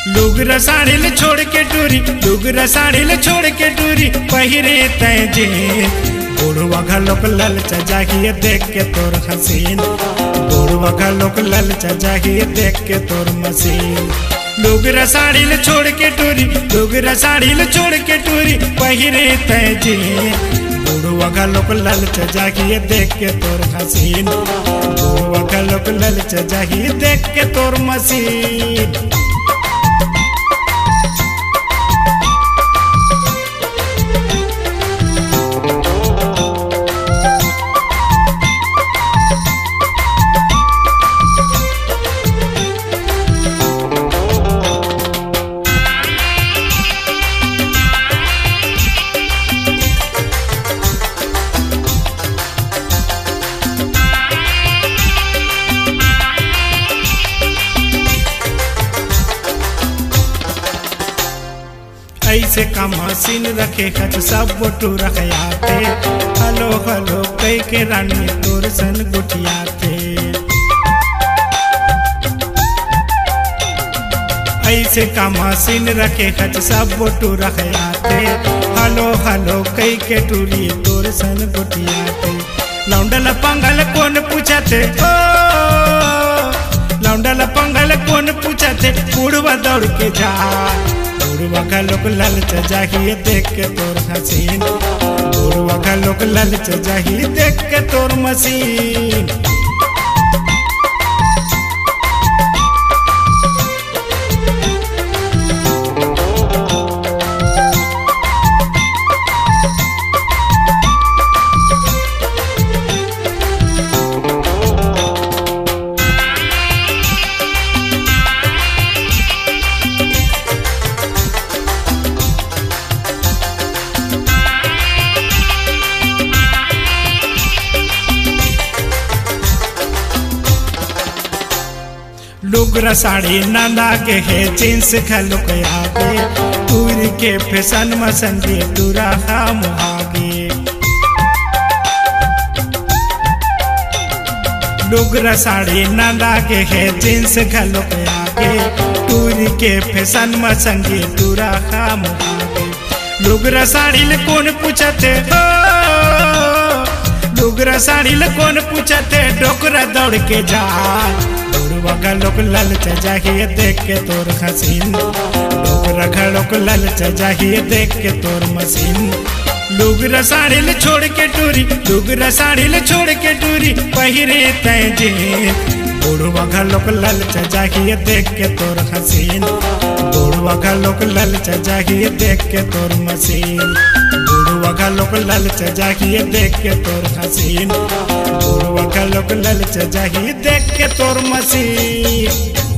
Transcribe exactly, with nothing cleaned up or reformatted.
लुगरा साड़ी ले छोड़ के टूरी लुगरा साड़ी ले छोड़ के टूरी पहिरे तय जे बुढ़वा घलोक ललचा जागिए देख के तोर हसीन बुढ़वा घलोक ललचा जागिए देख के तोर मसीन लुगरा साड़ी ले छोड़ के टूरी लुगरा साड़ी ले छोड़ के टूरी पहिरे तय जे बुढ़वा घलोक ललचा जागिए देख के तोर हसीन बुढ़वा घलोक ललचा जागिए देख के तोर मसीन। ऐसे का मशीन रखे खच सब बोटू रखयाते हलो हलो कई के रानी तोर सन गुटियाते ऐसे का मशीन रखे खच सब बोटू रखयाते हलो हलो कई के टूरी तोर सन गुटियाते लौंडल पंगल कौन पूछते ओ लौंडल पंगल कौन पूछते बुढ़वा दौड़ के जा बुढ़वा घलोक ललचा जागिए देख के तोर हसीन बुढ़वा घलोक ललचा जागिए देख के तोर मसीन। लुगरा साड़ी नाना के है जींस घलोक आगे टूर के फैशन मसंदे टूरा हम आगे लुगरा साड़ी नाना के है जींस घलोक आगे टूर के फैशन मसंदे टूरा हम आगे लुगरा साड़ी ले कौन पूछते हो लुगरा साड़ी ले कौन पूछते डोकरा दौड़ के जा बुढ़वा घलोक ललचा जागिए देख के तोर हसीन डोकरा घलोक ललचा जागिए देख के तोर मसीन लुगरा साड़ी ले छोड़ के टूरी लुगरा साड़ी ले छोड़ के टूरी पहिरे तय जे बुढ़वा घलोक ललचा जागिए देख के तोर हसीन बुढ़वा घलोक ललचा जागिए देख के तोर मसीन बुढ़वा घलोक ललचा जागिए देख के तोर हसीन बुढ़वा घलोक ललचा जागिए देख के तोर मसीन।